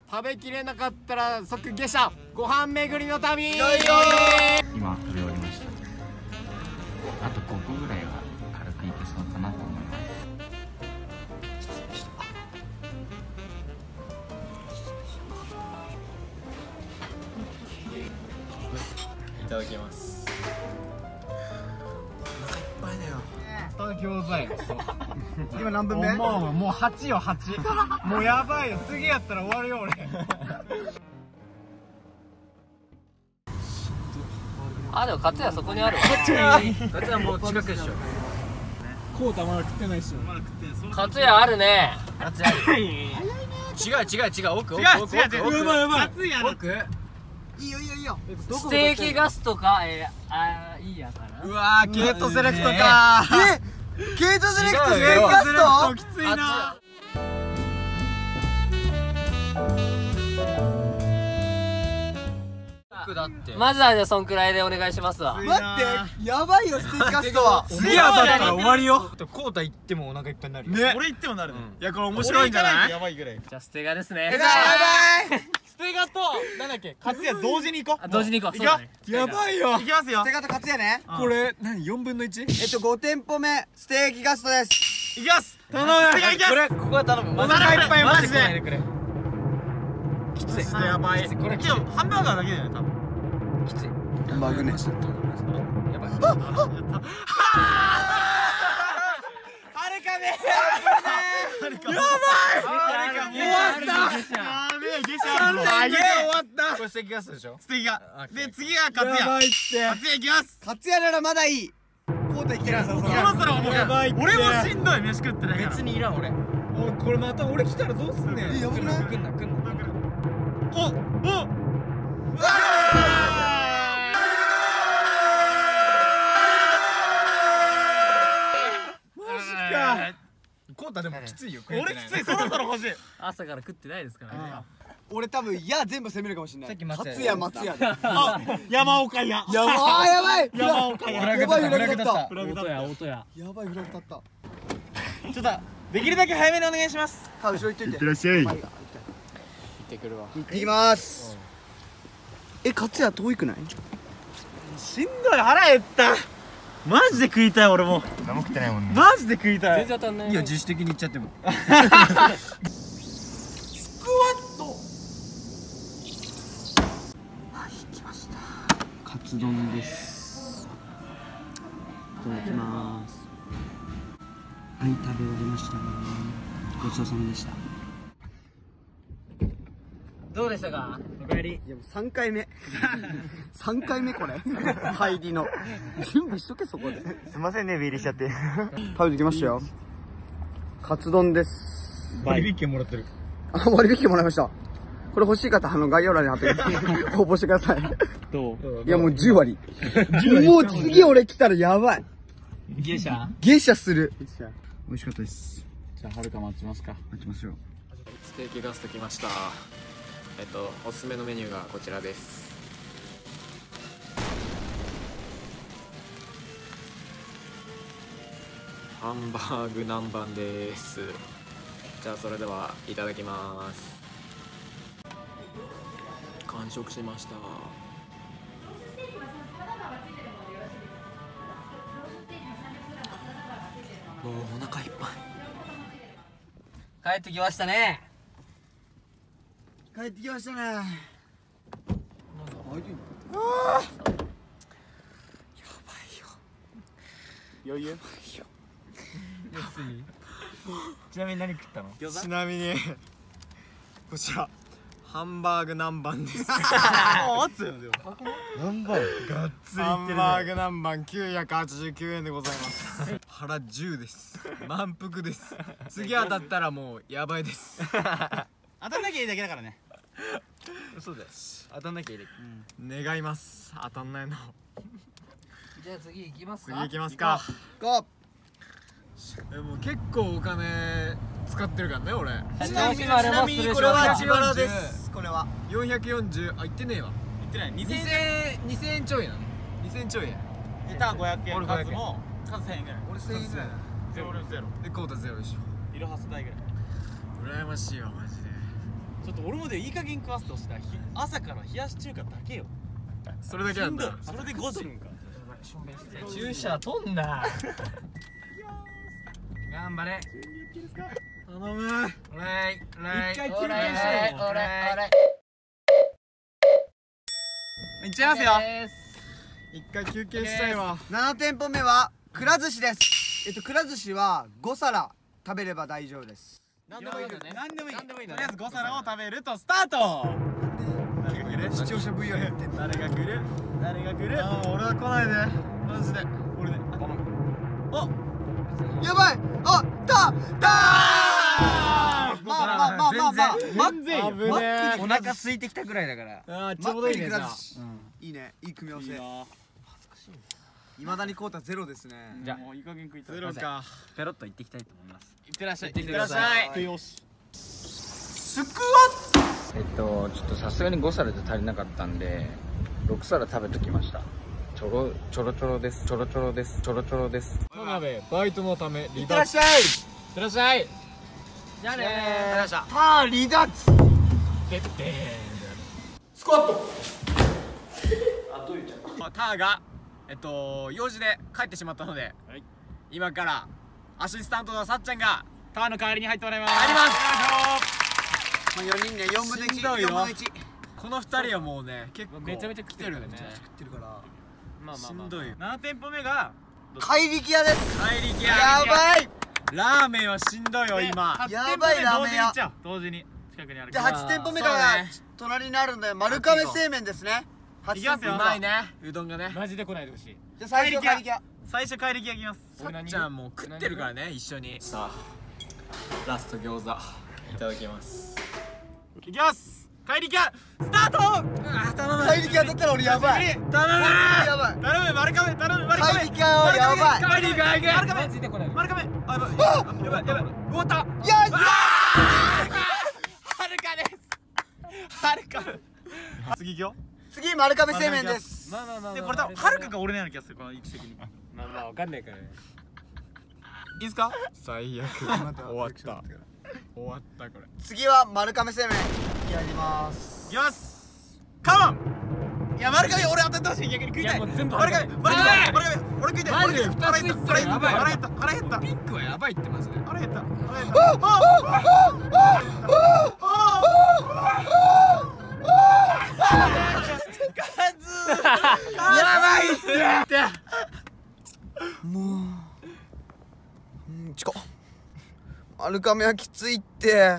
食べきれなかったら即下車。ご飯巡りの旅。 今食べ終わりました。あと5個ぐらいは軽くいけそうかなと思います。 いただきます。お腹いっぱいだよ。餃子や。 今何分目？ もう8よ8。もうやばいよ。次やったら終わるよ俺。 あ、でもカツヤそこにあるわ。 カツヤもう近くでしょ。コータまだ食ってないっしょ。 カツヤあるね。 カツヤ。違う奥。やばいやばい。カツヤ奥。 いいよいいよいいよ。 ステーキガストか、いいやかな。 うわー、ケイトセレクトかー。 ケイトセレクトステーキガストきついな。だってマジでそんくらいでお願いしますわ。 待って、やばいよステーキガストは。 次当たったら終わりよ。コータ行ってもお腹いっぱいになるよね。 俺行ってもなるね。 いやこれ面白いんじゃない？ やばいぐらい。 じゃあステガですね。 やばい。 ステガとなんだっけ？ カツヤ同時に行こう。 同時に行こう。そうだね。 やばいよ。 行きますよステ。ガとカツヤね。 これ何？4分の 1？ 5店舗目ステーキガストです。 行きます。 頼む。 これここは頼む。 お腹いっぱいマジで。 きつい。 やばい。 これきつい。 ハンバーガーだけだよね多分。 きつい。 マグネシ。 やばい。 はるかね。やばい。終わった。 やべえ、下車。 3連続終わった。これステーキガストでしょ？ ステーキが。で次がカツヤ。 やばいって。 カツヤ行きます。 カツヤならまだいい。コータいける。 そろそろもうやばいって。 俺もしんどい飯食ってないから。 別にいらん俺。 おいこれまた俺来たらどうすんねん。 やばくない？ 来んな。 おコータでもきついよ。 俺きつい、そろそろ欲しい。 朝から食ってないですからね。 俺多分全部攻めるかもしれない。カツヤ松屋。 あ、山岡屋。 やばいやばい。 山岡屋。 やばいフラグ立った。 音や。 やばいフラグ立った。 ちょっとできるだけ早めにお願いします。 後ろ行っといて。 らっしゃい。 行ってくるわ。 行ってきます。カツヤ遠いくない？ しんどい、腹減った。マジで食いたい俺も。 何も食ってないもんね。 マジで食いたい。 全然当たんない。 いや自主的に行っちゃっても。 スクワット。はい来ました。カツ丼です。いただきます。はい食べ終わりました。ごちそうさまでした。 どうでしたか？ お帰り。いやもう3回目3回目これ入りの準備しとけそこで。 すいませんね、ビールしちゃって。 食べてきましたよ。カツ丼です。 割引券もらってる。 割引券もらいました。これ欲しい方概要欄に貼って応募してください。 どう？ いやもう10割もう次俺来たらやばい。 下車？ 下車する。美味しかったです。 じゃあはるか待ちますか。 待ちますよ。 ステーキガスト来ました。おすすめのメニューがこちらです。ハンバーグ南蛮です。じゃあそれではいただきます。完食しました。もうお腹いっぱい。 帰ってきましたね。 帰ってきましたね。 余裕？ちなみに何食ったの？ ちなみにこちらハンバーグ南蛮です。 あっつよ。 南蛮がっつりハンバーグ南蛮989円でございます。腹10です。満腹です。次当たったらもうやばいです。 当たんなきゃいいだけだからね。 嘘だよ。当たんなきゃいい。願います。当たんないの。 じゃあ次行きますか。 次行きますか。 ゴー。 もう結構お金使ってるからね俺。 ちなみにこれは自腹です。これは 440。あ、言ってねえわ。 言ってない。 2000円ちょいなの。2000円ちょいや。 ター500円。 俺500円。 も数1000円ぐらい。 俺1000円ぐらい。 ゼロ。 でコータゼロでしょ。 いろはす代ぐらい。 羨ましいわマジで。 ちょっと俺もでいい加減食わせてほしいな。朝から冷やし中華だけよ。 それだけなんだ。 それで5時。 注射取んな。頑張れ。 頼む。 おらいおらい。 一回休憩おらいしたいもんおらいおらい。 いっちゃいますよ。 一回休憩したいわ。 7店舗目はくら寿司です。くら寿司は5皿食べれば大丈夫です。 何でもいいんだね。 何でもいい。 何でもいいんだね。 とりあえず5皿を食べるとスタート。誰が来る？ 視聴者 VR やってんの。 誰が来る？誰が来る？ ああ、俺は来ないで。マジで。 俺で。頼む。お。 やばい。あったまあまあまあまあまあ全然よ。危ねえ。 お腹空いてきたぐらいだからああ、ちょうどいいね。じゃあいいね、いい組み合わせ。 いいな。 いまだにコータゼロですね。 じゃあもういい加減食いたい。 ゼロか。 ペロッと行ってきたいと思います。 いってらっしゃい。 いってらっしゃい。 よし。 ちょっとさすがに5皿じゃ足りなかったんで6皿食べときました。ちょろちょろです。ちょろちょろです。ちょろちょろです。 田辺バイトのため離脱。 いってらっしゃい。 いってらっしゃい。 じゃあねー。 ター離脱。 ででスクワット。 ターが用事で帰ってしまったので、今からアシスタントのさっちゃんがターの代わりに入ってもらいます。 入ります。 4人ね、4分の1。 しんどいよ 4分の1。食この2人はもうね結構めちゃめちゃ食ってるよね。 ってるから。 まあしんどいよ。 7店舗目が怪力屋です。 帰りきやばい。 ラーメンはしんどいよ今。 やばいラーメン屋。 同時に近くにあるで、 から。 8店舗目がそうね隣にあるんで、丸亀製麺ですね。8 いきますようまいね、うどんがね。 マジで来ないでほしい。 じゃあ最初怪力屋。 最初帰り際来ます。 さっちゃんもう食ってるからね、一緒に。さあラスト餃子いただきます。 いきます。帰り際スタート。 頼む怪力屋だったら俺やばい。 頼むやばい。 頼む丸亀頼む丸亀。 怪力屋はやばい。 帰りがいが丸亀マジで来ない。 丸亀。あやばいやばいやばい終わった。 いやはるかです。はるか。 次行くよ。 次丸亀製麺です。 まあまあまあ。 でこれ多分はるかが俺のような気がするこの位置的に。 まあまあわかんないからね。 いいですか？ 最悪。終わった終わったこれ。 次は丸亀製麺やりますいきますカモン。いや丸亀俺当たってほしい逆に食いたい。 いやもう全部丸亀丸亀丸亀俺食いたい。 マジで俺食いたい。 二ついったらやばい腹減った腹減ったピンクはやばいってマジで。 腹減った腹減った。 やばいって近っ。丸亀はきついって。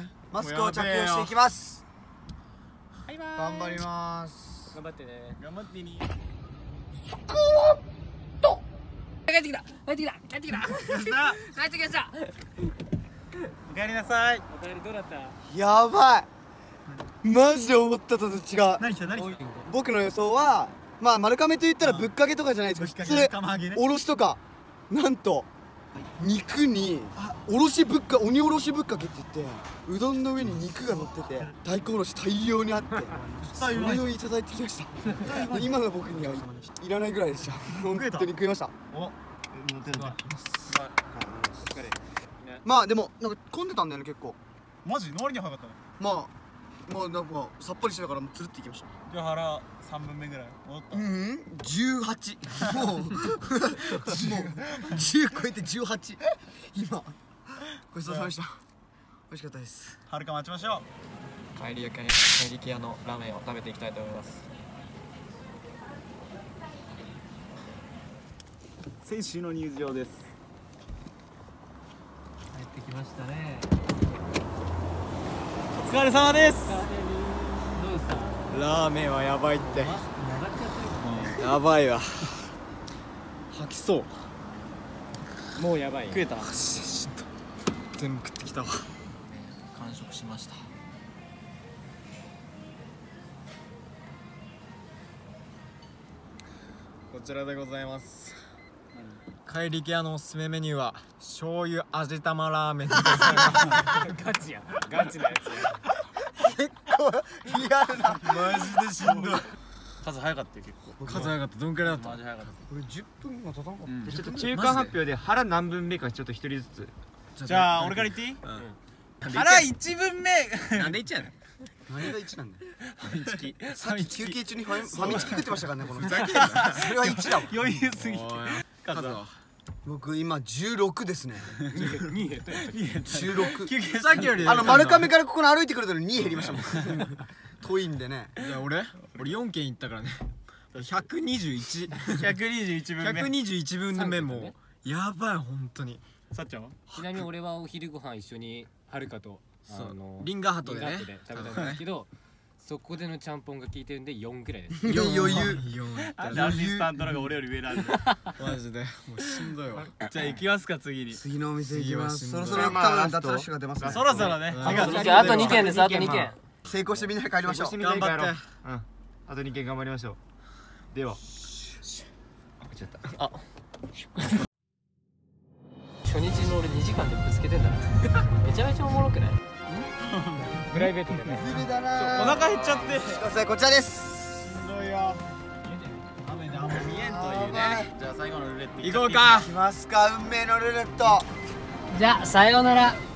マスクを着用していきます。頑張ります。 頑張ってね。 頑張ってに。 帰ってきた帰ってきた帰ってきた帰ってきました。 おかえりなさい。 お帰りどうだった？ やばい。マジで思ったと違う。 何来た何来た。 僕の予想はまあ丸亀と言ったらぶっかけとかじゃないですか。普通釜揚げね。 おろしとかなんと肉におろしぶっか鬼おろしぶっかけって言ってうどんの上に肉が乗ってて大根おろし大量にあってそれをいただいてきました。今の僕にはいらないぐらいでした。本当に食いました。 お。乗ってる。 まあでもなんか混んでたんだよね結構。 マジ周りには早かったね。 まあもうなんかさっぱりしてたからもうつるっていきました。 じゃあ腹3分目ぐらい戻った。 18もう10超えて18今ごちそうさまでした。美味しかったです。 はるか待ちましょう。 帰り屋のラーメンを食べていきたいと思います。 先週の入場です。 帰ってきましたね。 お疲れ様です。 どうした？ ラーメンはやばいって。 長くやってる。 やばいわ。吐きそう。 もうやばい。 食えた。 全部食ってきたわ。完食しました。こちらでございます。帰り屋のおすすめメニューは醤油味玉ラーメンでございます。 ガチや。ガチなやつや。 結構リアルな。 マジでしんどい。 数早かったよ結構。 数早かった。どんくらいだった？ マジ早かった。 これ10分も経たなかった。 ちょっと中間発表で腹何分目かちょっと一人ずつ。 じゃあ俺から言っていい？ うん。 腹1分目。 なんで言っちゃうの？ 何が1なんだよ。 ファミチキさっき休憩中にファミチキ食ってましたからね、この。それふざけんなは1だわ。 余裕すぎておい数は僕今16ですね。 2減ったよ 16。 さっきより丸亀からここに歩いてくるのに2減りましたもん。遠いんでね。 いや俺4件行ったからね。121 121分目 121分目もやばい本当に。 さっちゃんはちなみに俺はお昼ご飯一緒にはるかとリンガーハットでね食べたんですけど、そこでのちゃんぽんが効いてるんで4ぐらいです。 余裕。 アシスタントのが俺より上なんでマジでもうしんどいわ。 じゃあ行きますか次に次のお店行きます。 次はそろそろ多分脱ラッシュが出ますね。 そろそろねうん次はあと2件です。あと2件。 成功してみんなで帰りましょう。 頑張って。 うんあと2件頑張りましょう。では初日の俺2時間でぶつけてんだな。めちゃめちゃおもろくない？プライベートでね。 ズルだな。 お腹減っちゃってさあこちらです。 しんどいよ。 雨であんま見えんというね。じゃあ最後のルーレット行こうか。 いきますか、運命のルーレット。 じゃあさようなら。